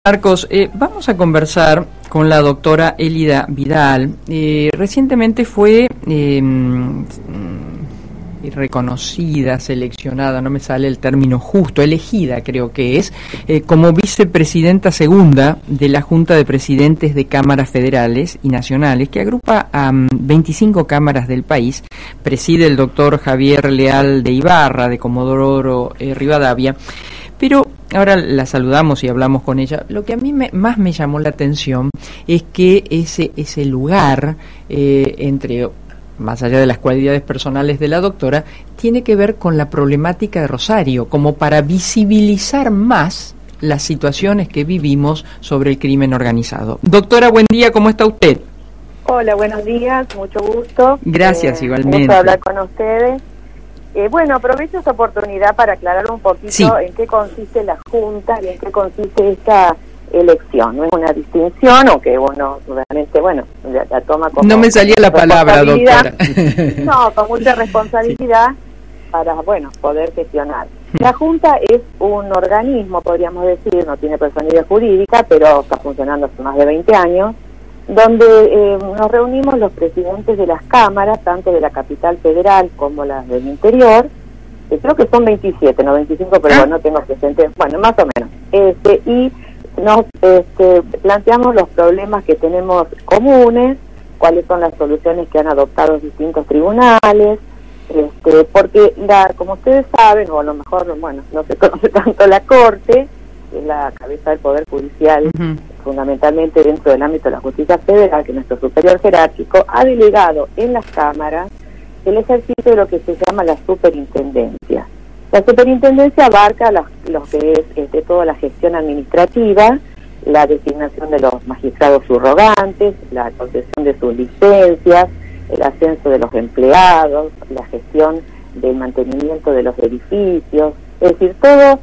Marcos, vamos a conversar con la doctora Elida Vidal. Recientemente fue reconocida, seleccionada, no me sale el término justo, elegida creo que es, como vicepresidenta segunda de la Junta de Presidentes de Cámaras Federales y Nacionales, que agrupa a 25 cámaras del país. Preside el doctor Javier Leal de Ibarra, de Comodoro Rivadavia. Pero ahora la saludamos y hablamos con ella. Lo que a mí más me llamó la atención es que ese lugar, más allá de las cualidades personales de la doctora, tiene que ver con la problemática de Rosario, como para visibilizar más las situaciones que vivimos sobre el crimen organizado. Doctora, buen día, ¿cómo está usted? Hola, buenos días, mucho gusto. Gracias, igualmente. Gusto hablar con ustedes. Bueno, aprovecho esta oportunidad para aclarar un poquito en qué consiste la Junta y en qué consiste esta elección. No es una distinción, aunque uno realmente, la toma como... No me salía la palabra, doctora. No, con mucha responsabilidad para, poder gestionar. La Junta es un organismo, podríamos decir, no tiene personalidad jurídica, pero está funcionando hace más de 20 años, donde nos reunimos los presidentes de las cámaras, tanto de la capital federal como las del interior. Creo que son 27, no 25, pero no tengo presente, más o menos. Y nos planteamos los problemas que tenemos comunes, cuáles son las soluciones que han adoptado los distintos tribunales, porque como ustedes saben, o a lo mejor, no se conoce tanto la Corte, que es la cabeza del Poder Judicial, fundamentalmente dentro del ámbito de la justicia federal, que nuestro superior jerárquico ha delegado en las cámaras el ejercicio de lo que se llama la superintendencia. La superintendencia abarca lo que es toda la gestión administrativa, la designación de los magistrados subrogantes, la concesión de sus licencias, el ascenso de los empleados, la gestión del mantenimiento de los edificios, es decir, todo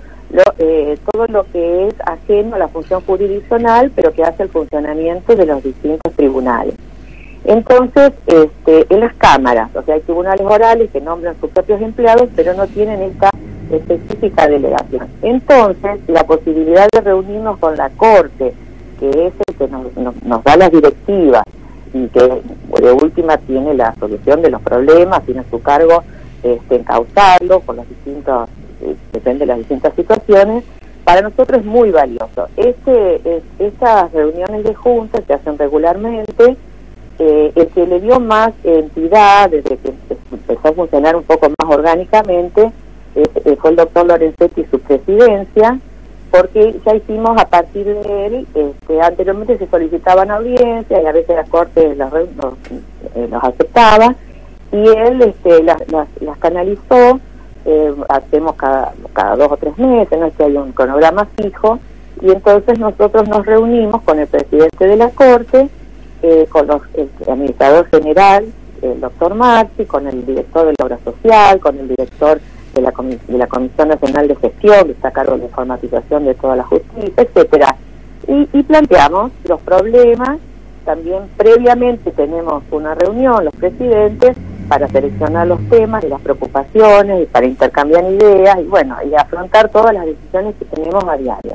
lo que es ajeno a la función jurisdiccional, pero que hace el funcionamiento de los distintos tribunales. Entonces, en las cámaras, o sea, hay tribunales orales que nombran sus propios empleados, pero no tienen esta específica delegación. Entonces, la posibilidad de reunirnos con la Corte, que es el que nos da las directivas y que de última tiene la solución de los problemas, tiene a su cargo encauzarlo con los distintos, depende de las distintas situaciones, para nosotros es muy valioso. Estas reuniones de juntas se hacen regularmente. El que le dio más entidad desde que empezó a funcionar un poco más orgánicamente fue el doctor Lorenzetti y su presidencia, porque ya hicimos a partir de él, anteriormente se solicitaban audiencias y a veces la Corte los aceptaba, y él las canalizó. Hacemos cada 2 o 3 meses, no es que hay un cronograma fijo, y entonces nosotros nos reunimos con el presidente de la Corte, con el administrador general, el doctor Marchi, con el director de la Obra Social, con el director de la Comisión Nacional de Gestión, que está a cargo de la informatización de toda la justicia, etcétera, y planteamos los problemas. También previamente tenemos una reunión, los presidentes, para seleccionar los temas y las preocupaciones, y para intercambiar ideas, y afrontar todas las decisiones que tenemos a diario.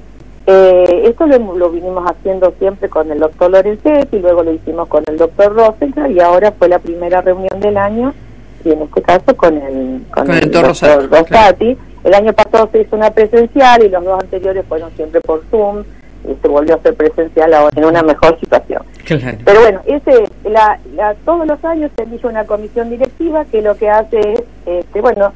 Esto lo vinimos haciendo siempre con el doctor Lorenzetti, y luego lo hicimos con el doctor Rosenthal, y ahora fue la primera reunión del año, y en este caso con el doctor Rosati. Claro. El año pasado se hizo una presencial, y los 2 anteriores fueron siempre por Zoom, y se volvió a hacer presencial ahora en una mejor situación. Claro. Pero todos los años se elige una comisión directiva que lo que hace es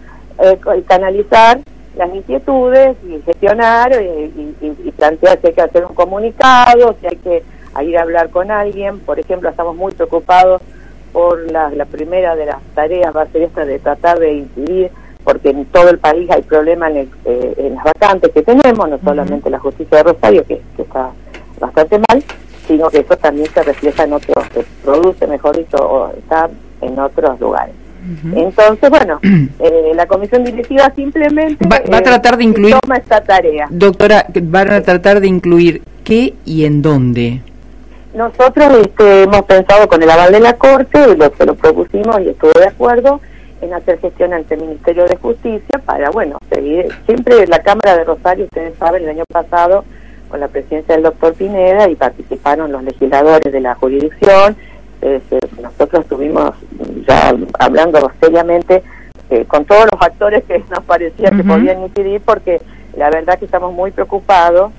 canalizar las inquietudes y gestionar y plantear si hay que hacer un comunicado, si hay que ir a hablar con alguien. Por ejemplo, estamos muy preocupados por la primera de las tareas, va a ser esta de tratar de incidir, porque en todo el país hay problemas en las vacantes que tenemos, no solamente la justicia de Rosario, que está bastante mal, sino que eso también se refleja en otros, se produce, mejor dicho, o está en otros lugares. Entonces, la comisión directiva simplemente va a tratar de incluir, toma esta tarea. Doctora, van a tratar de incluir qué y en dónde. Nosotros hemos pensado, con el aval de la Corte, se lo propusimos y estuvo de acuerdo, en hacer gestión ante el Ministerio de Justicia para, seguir. Siempre la Cámara de Rosario, ustedes saben, el año pasado con la presidencia del doctor Pineda y participaron los legisladores de la jurisdicción. Nosotros estuvimos ya hablando seriamente con todos los actores que nos parecía que podían incidir, porque la verdad que estamos muy preocupados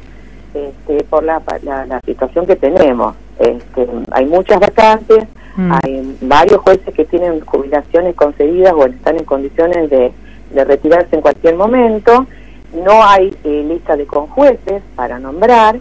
por la situación que tenemos. Hay muchas vacantes, hay varios jueces que tienen jubilaciones concedidas o están en condiciones de retirarse en cualquier momento. No hay lista de conjueces para nombrar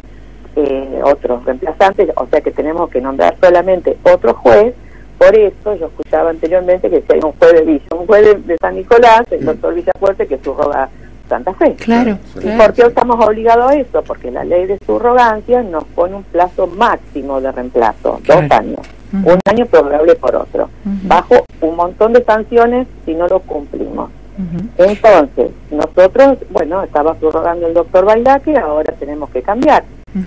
otros reemplazantes, o sea que tenemos que nombrar solamente otro juez. Por eso yo escuchaba anteriormente que si hay un juez de Villa, un juez de San Nicolás, el doctor Villafuerte, que subroga Santa Fe. Claro. ¿Y por qué estamos obligados a eso? Porque la ley de subrogancia nos pone un plazo máximo de reemplazo, 2 años, un año probable por otro, bajo un montón de sanciones si no lo cumplimos. Entonces, nosotros, bueno, estaba subrogando el doctor Bailaque, ahora tenemos que cambiar.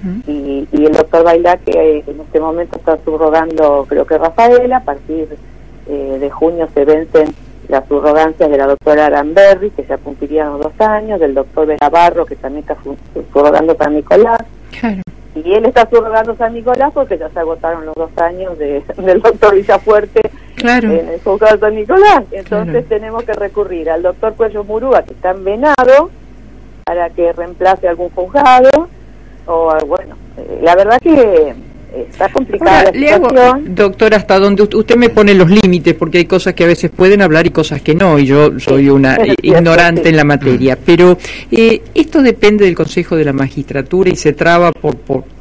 Y el doctor Bailaque en este momento está subrogando, creo que Rafaela. A partir de junio se vencen las subrogancias de la doctora Aramberri, que ya cumplirían los 2 años, del doctor Belabarro, que también está subrogando San Nicolás. Claro. Y él está subrogando San Nicolás porque ya se agotaron los 2 años del doctor Villafuerte en el juzgado de San Nicolás. Entonces tenemos que recurrir al doctor Cuello Murúa, que está en Venado, para que reemplace algún juzgado. O bueno, la verdad que está complicada la situación. Doctora, hasta donde usted me pone los límites, porque hay cosas que a veces pueden hablar y cosas que no, y yo soy una ignorante en la materia, pero esto depende del Consejo de la Magistratura y se traba por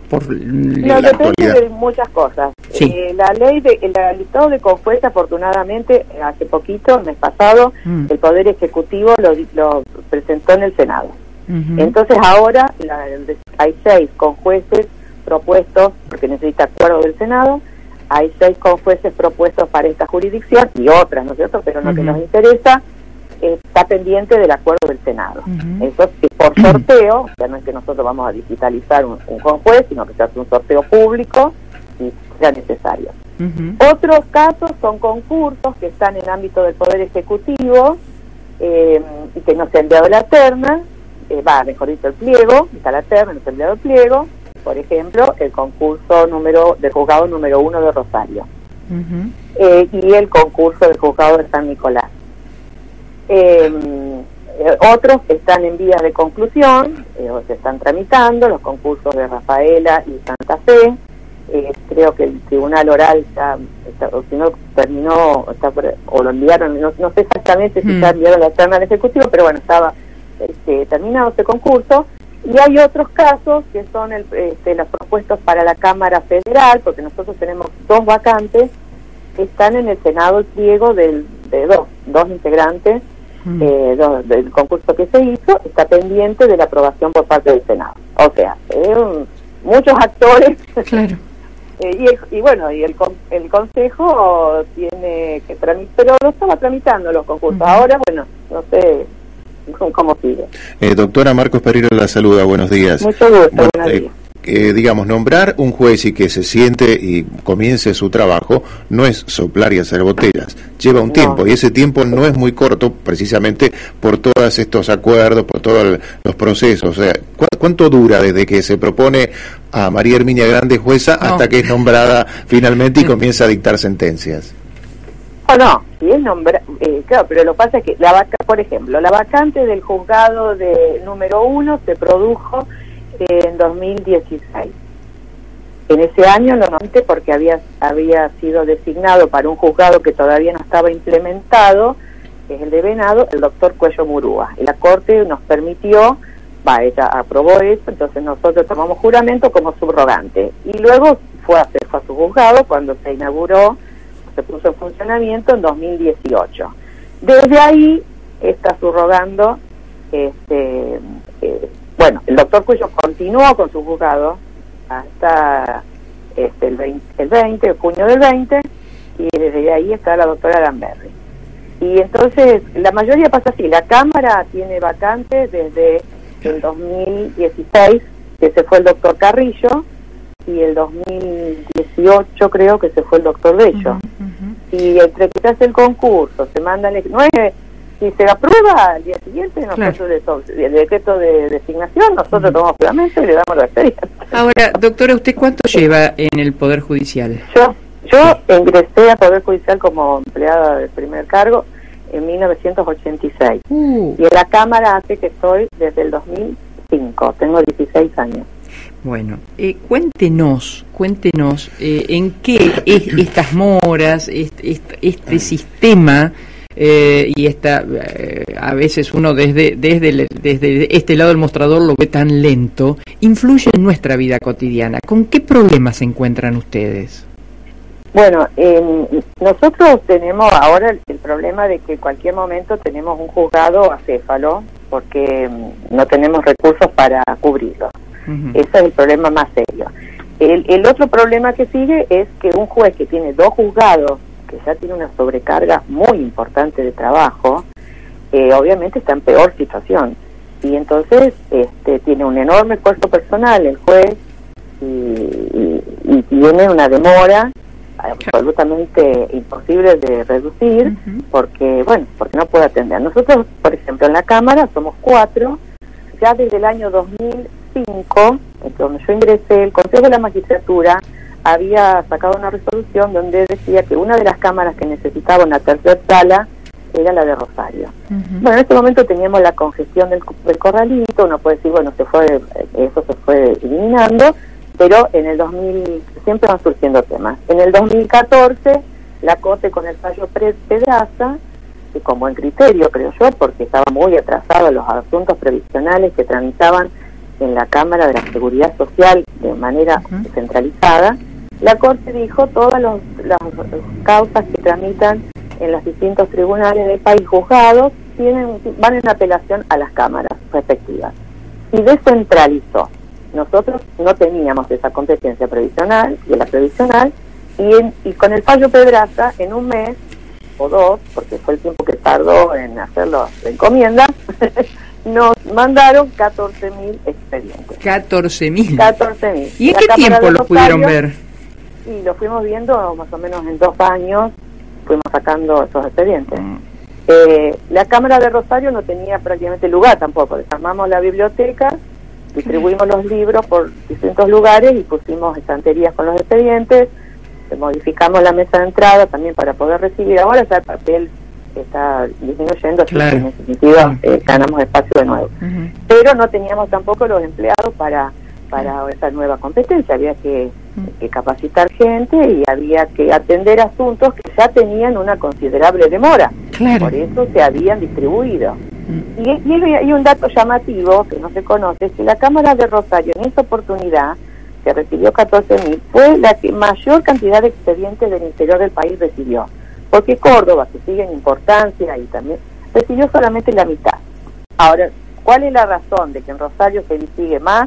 no, depende de muchas cosas. La ley el listado de conjueces, afortunadamente, hace poquito, el mes pasado, el Poder Ejecutivo lo presentó en el Senado. Entonces ahora hay 6 conjueces propuestos, porque necesita acuerdo del Senado. Hay 6 conjueces propuestos para esta jurisdicción y otras, ¿no es cierto? Pero lo que nos interesa está pendiente del acuerdo del Senado. Eso es por sorteo, o sea, no es que nosotros vamos a digitalizar un conjuez, sino que se hace un sorteo público y sea necesario. Otros casos son concursos que están en ámbito del Poder Ejecutivo y que no se ha enviado la terna. Mejor dicho, el pliego, está la terna, no se ha enviado el pliego. Por ejemplo, el concurso del juzgado número 1 de Rosario y el concurso del juzgado de San Nicolás. Otros están en vías de conclusión, o se están tramitando, los concursos de Rafaela y Santa Fe. Creo que el tribunal oral o si no terminó, o lo enviaron, no sé exactamente si ya enviaron la terna al Ejecutivo, pero bueno, estaba terminado este concurso. Y hay otros casos que son los propuestos para la Cámara Federal, porque nosotros tenemos 2 vacantes que están en el Senado, el pliego de dos integrantes del concurso que se hizo, está pendiente de la aprobación por parte del Senado. O sea, muchos actores. Claro. Y bueno, y el Consejo tiene que tramitar, pero lo estaba tramitando los concursos. Ahora, bueno, no sé cómo sigue. Doctora Marcos Pereira la saluda, buenos días. Mucho gusto, buenos días. Digamos, nombrar un juez y que se siente y comience su trabajo no es soplar y hacer botellas, lleva un tiempo, y ese tiempo no es muy corto, precisamente por todos estos acuerdos, por todos los procesos. O sea, ¿cuánto dura desde que se propone a María Herminia Grande jueza hasta que es nombrada finalmente y comienza a dictar sentencias? Si es nombrado, claro, pero lo que pasa es que por ejemplo, la vacante del juzgado número 1 se produjo en 2016. En ese año normalmente porque había sido designado para un juzgado que todavía no estaba implementado, que es el de Venado, el doctor Cuello Murúa. Y la Corte nos permitió, ella aprobó eso, entonces nosotros tomamos juramento como subrogante. Y luego fue a su juzgado cuando se inauguró, se puso en funcionamiento en 2018. Desde ahí está subrogando el doctor Cuello continuó con su juzgado hasta el 20 de junio del 20, y desde ahí está la doctora Aramberri. Y entonces, la mayoría pasa así, la Cámara tiene vacantes desde el 2016, que se fue el doctor Carrillo, y el 2018 creo que se fue el doctor Bello. Y entre que se hace el concurso, se mandan, no es si se aprueba al día siguiente, nosotros el decreto de designación, nosotros tomamos juramento y le damos la expediente. Ahora, doctora, ¿usted cuánto lleva en el Poder Judicial? Yo ingresé al Poder Judicial como empleada del primer cargo en 1986. Y en la Cámara hace que estoy desde el 2005, tengo 16 años. Bueno, cuéntenos en qué es estas moras, este sistema, y a veces uno desde este lado del mostrador lo ve tan lento, influye en nuestra vida cotidiana. ¿Con qué problemas se encuentran ustedes? Bueno, nosotros tenemos ahora el problema de que en cualquier momento tenemos un juzgado acéfalo porque no tenemos recursos para cubrirlo. Ese es el problema más serio. El otro problema que sigue es que un juez que tiene 2 juzgados, que ya tiene una sobrecarga muy importante de trabajo, obviamente está en peor situación. Y entonces tiene un enorme esfuerzo personal el juez y tiene una demora absolutamente imposible de reducir porque no puede atender. Nosotros, por ejemplo, en la Cámara somos 4, ya desde el año 2005, cuando yo ingresé, el Consejo de la Magistratura había sacado una resolución donde decía que una de las cámaras que necesitaba una tercera sala era la de Rosario. Bueno, en este momento teníamos la congestión del corralito, uno puede decir, bueno, eso se fue eliminando, pero en el 2000 siempre van surgiendo temas. En el 2014, la Corte con el fallo Pedraza, y con buen criterio, creo yo, porque estaba muy atrasados los asuntos previsionales que tramitaban en la Cámara de la Seguridad Social de manera centralizada, la Corte dijo todas las causas que tramitan en los distintos tribunales del país juzgados van en apelación a las cámaras respectivas. Y descentralizó. Nosotros no teníamos esa competencia previsional, y la previsional, y con el fallo Pedraza, en un mes o 2, porque fue el tiempo que tardó en hacerlo la encomienda, nos mandaron 14.000 expedientes. 14.000. 14.000. ¿Y en qué tiempo los pudieron ver? Y lo fuimos viendo más o menos en 2 años, fuimos sacando esos expedientes. La Cámara de Rosario no tenía prácticamente lugar tampoco. Desarmamos la biblioteca, distribuimos los libros por distintos lugares y pusimos estanterías con los expedientes, modificamos la mesa de entrada también para poder recibir. Ahora ya el papel está disminuyendo, así que en ese sentido ganamos espacio de nuevo. Pero no teníamos tampoco los empleados para esa nueva competencia. Había que capacitar gente y había que atender asuntos que ya tenían una considerable demora. Por eso se habían distribuido. Y hay un dato llamativo que no se conoce, es que la Cámara de Rosario en esta oportunidad, que recibió 14.000, fue la que mayor cantidad de expedientes del interior del país recibió. Porque Córdoba, que sigue en importancia y también, recibió solamente la mitad. Ahora, ¿cuál es la razón de que en Rosario se litigue más?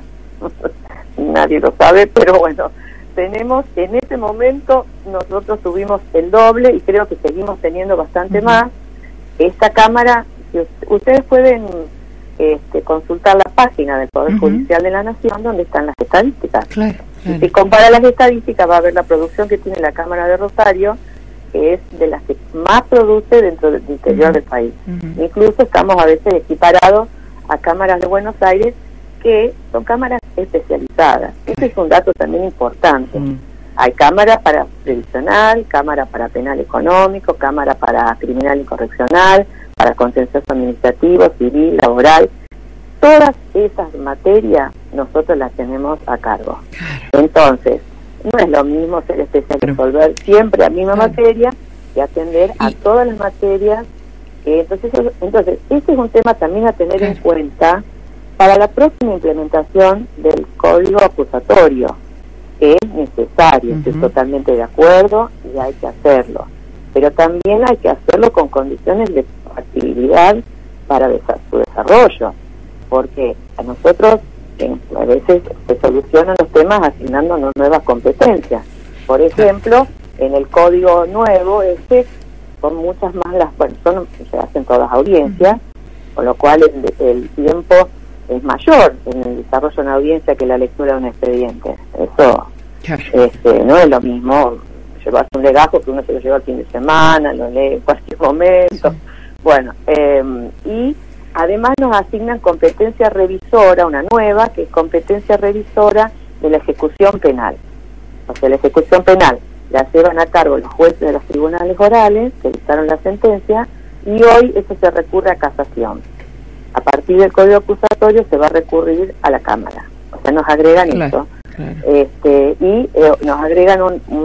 Nadie lo sabe, pero bueno, tenemos, en este momento, nosotros tuvimos el doble y creo que seguimos teniendo bastante más. Esta Cámara, si ustedes pueden consultar la página del Poder Judicial de la Nación, donde están las estadísticas. Si se compara las estadísticas, va a ver la producción que tiene la Cámara de Rosario, que es de las que más produce dentro del interior del país. Incluso estamos a veces equiparados a cámaras de Buenos Aires, que son cámaras especializadas. Ese es un dato también importante. Hay cámaras para previsional, cámara para penal económico, cámara para criminal y correccional, para contencioso administrativo, civil, laboral. Todas esas materias nosotros las tenemos a cargo. Entonces, no es lo mismo ser especial y resolver siempre la misma materia que atender a todas las materias. Entonces, este es un tema también a tener en cuenta para la próxima implementación del Código Acusatorio, que es necesario, estoy totalmente de acuerdo y hay que hacerlo. Pero también hay que hacerlo con condiciones de factibilidad para su desarrollo, porque a nosotros a veces se solucionan los temas asignándonos nuevas competencias. Por ejemplo, en el código nuevo son muchas más se hacen todas audiencias, con lo cual el tiempo es mayor en el desarrollo de una audiencia que la lectura de un expediente. Eso no es lo mismo llevarse un legajo que uno se lo lleva el fin de semana, lo lee en cualquier momento. Bueno, y además nos asignan competencia revisora, una nueva, que es competencia revisora de la ejecución penal. O sea, la ejecución penal la llevan a cargo los jueces de los tribunales orales que dictaron la sentencia, y hoy eso se recurre a casación. A partir del Código Acusatorio se va a recurrir a la Cámara. O sea, nos agregan eso. Claro. Y nos agregan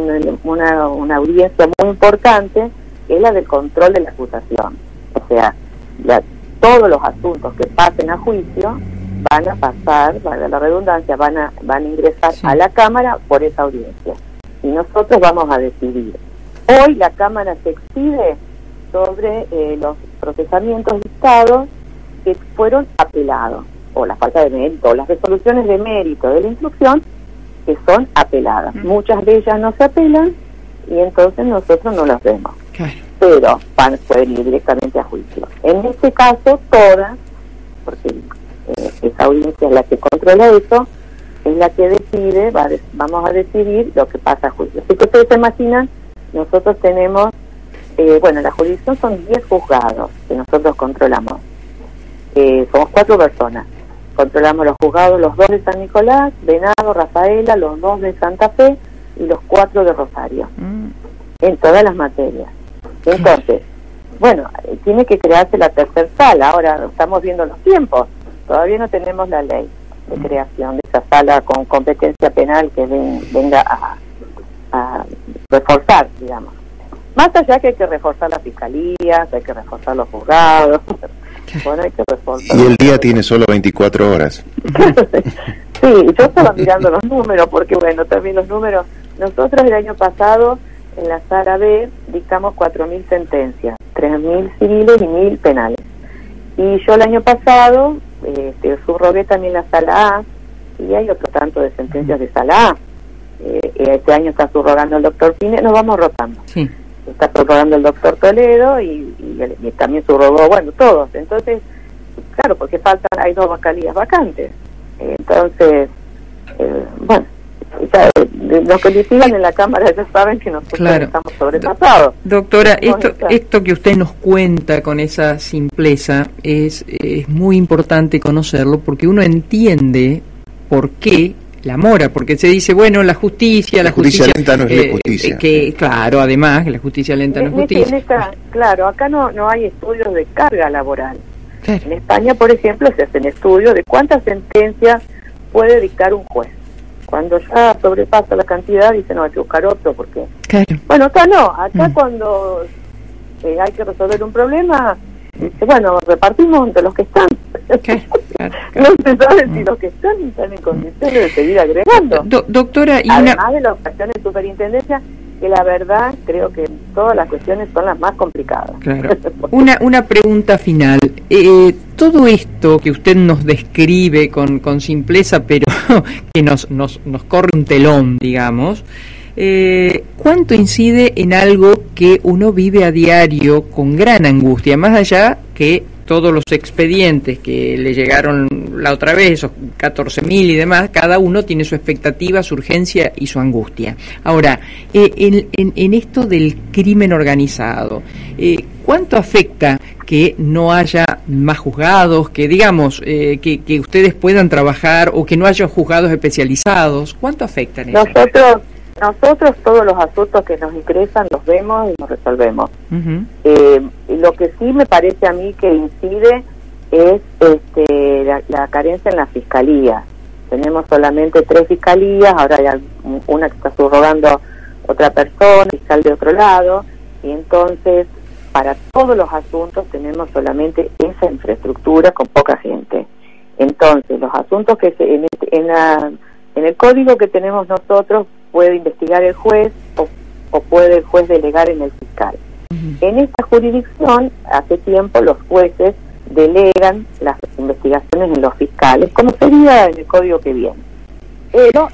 una audiencia muy importante, que es la del control de la acusación. O sea, todos los asuntos que pasen a juicio van a pasar, valga la redundancia, van a ingresar a la Cámara por esa audiencia. Y nosotros vamos a decidir. Hoy la Cámara se expide sobre los procesamientos dictados que fueron apelados, o la falta de mérito, o las resoluciones de mérito de la instrucción que son apeladas. Muchas de ellas no se apelan y entonces nosotros no las vemos. Pero pueden ir directamente a juicio. En este caso, todas, porque esa audiencia es la que controla eso, es la que decide, vamos a decidir lo que pasa a juicio. Así que ustedes se imaginan, nosotros tenemos, la jurisdicción son 10 juzgados que nosotros controlamos. Somos 4 personas. Controlamos los juzgados, los 2 de San Nicolás, Venado, Rafaela, los 2 de Santa Fe y los 4 de Rosario, en todas las materias. Entonces, tiene que crearse la tercera sala. Ahora estamos viendo los tiempos, todavía no tenemos la ley de creación de esa sala con competencia penal que venga a reforzar, digamos. Más allá que hay que reforzar las fiscalías, hay que reforzar los juzgados. Bueno, hay que reforzar. Y el día tiene solo 24 horas. Sí, yo estaba mirando los números, porque también los números. Nosotros el año pasado, en la Sala B, dictamos 4.000 sentencias, 3.000 civiles y 1.000 penales. Y yo el año pasado subrogué también la Sala A, y hay otro tanto de sentencias de Sala A. Este año está subrogando el doctor Pine, nos vamos rotando. Sí. Está subrogando el doctor Toledo y también subrogó, todos. Entonces, claro, porque hay 2 fiscalías vacantes. Entonces, los que litigan en la Cámara ya saben que nosotros estamos sobrepasados. Doctora, esto que usted nos cuenta con esa simpleza es muy importante conocerlo, porque uno entiende por qué la mora, porque se dice, la justicia lenta no es justicia. Claro, además, que la justicia lenta no es justicia. Claro, acá no hay estudios de carga laboral. Claro. En España, por ejemplo, se hacen estudios de cuántas sentencias puede dictar un juez. Cuando ya sobrepasa la cantidad, dice, no, hay que buscar otro, porque... Claro. Acá no. Acá cuando hay que resolver un problema, dice, repartimos entre los que están. No se sabe si los que están en condiciones de seguir agregando. Doctora, además de las cuestiones de superintendencia, que la verdad creo que todas las cuestiones son las más complicadas. Claro. Una pregunta final. Todo esto que usted nos describe con simpleza, pero que nos corre un telón, digamos, ¿cuánto incide en algo que uno vive a diario con gran angustia? Más allá que todos los expedientes que le llegaron la otra vez, esos 14.000 y demás, cada uno tiene su expectativa, su urgencia y su angustia. Ahora, en esto del crimen organizado, ¿cuánto afecta que no haya más juzgados, que digamos, que ustedes puedan trabajar o que no haya juzgados especializados? ¿Cuánto afecta en eso? Nosotros todos los asuntos que nos ingresan los vemos y los resolvemos. Lo que sí me parece a mí que incide es la carencia en la fiscalía. Tenemos solamente 3 fiscalías, ahora hay una que está subrogando otra persona, fiscal de otro lado, y entonces para todos los asuntos tenemos solamente esa infraestructura con poca gente. Entonces los asuntos que en el código que tenemos nosotros puede investigar el juez o puede el juez delegar en el fiscal. En esta jurisdicción, hace tiempo los jueces delegan las investigaciones en los fiscales, como sería en el código que viene. Pero,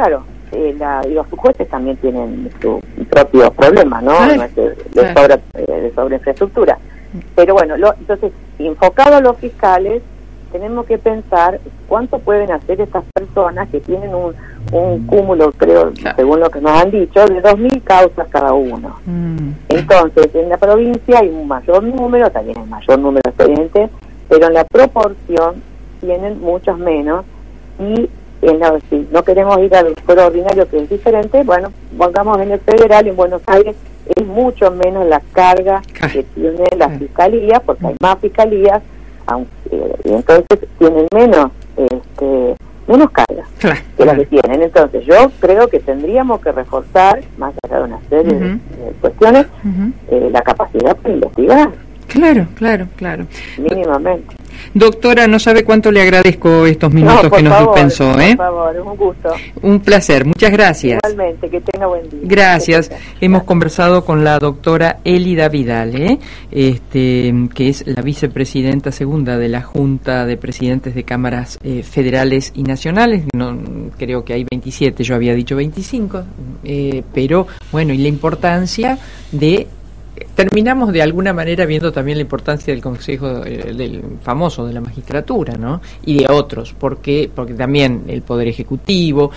los jueces también tienen su propio problema, ¿no? No es de sobre infraestructura. Pero entonces, enfocado a los fiscales, tenemos que pensar cuánto pueden hacer estas personas que tienen un cúmulo, creo, según lo que nos han dicho, de 2.000 causas cada uno. Entonces, en la provincia hay un mayor número, también hay mayor número de expedientes, pero en la proporción tienen muchos menos, y si no queremos ir al fuero ordinario, que es diferente, bueno, pongamos en el federal, en Buenos Aires es mucho menos la carga que tiene la fiscalía, porque hay más fiscalías, y entonces tienen menos carga que las que tienen. Entonces yo creo que tendríamos que reforzar, más allá de una serie de cuestiones, la capacidad para investigar. Claro. Mínimamente. Doctora, no sabe cuánto le agradezco estos minutos que nos dispensó. Por favor, es un gusto. Un placer, muchas gracias. Igualmente, que tenga buen día. Gracias. Hemos conversado con la doctora Elida Vidal, que es la vicepresidenta segunda de la Junta de Presidentes de Cámaras Federales y Nacionales. No, creo que hay 27, yo había dicho 25, pero bueno, y la importancia de... Terminamos de alguna manera viendo también la importancia del Consejo del famoso de la magistratura, ¿no? Y de otros, porque también el Poder Ejecutivo,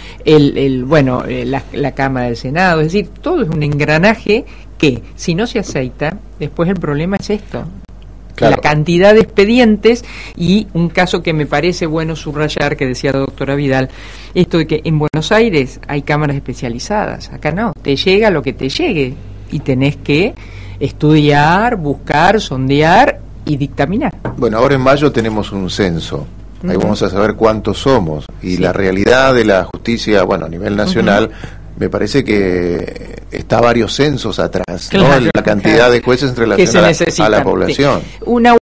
la Cámara del Senado, es decir, todo es un engranaje que si no se aceita, después el problema es esto. Claro. La cantidad de expedientes, y un caso que me parece bueno subrayar, que decía la doctora Vidal, esto de que en Buenos Aires hay cámaras especializadas, acá no, te llega lo que te llegue y tenés que estudiar, buscar, sondear y dictaminar. Bueno, ahora en mayo tenemos un censo. Ahí vamos a saber cuántos somos. Y la realidad de la justicia, bueno, a nivel nacional, me parece que está varios censos atrás, ¿no? La cantidad de jueces en relación a la población. Una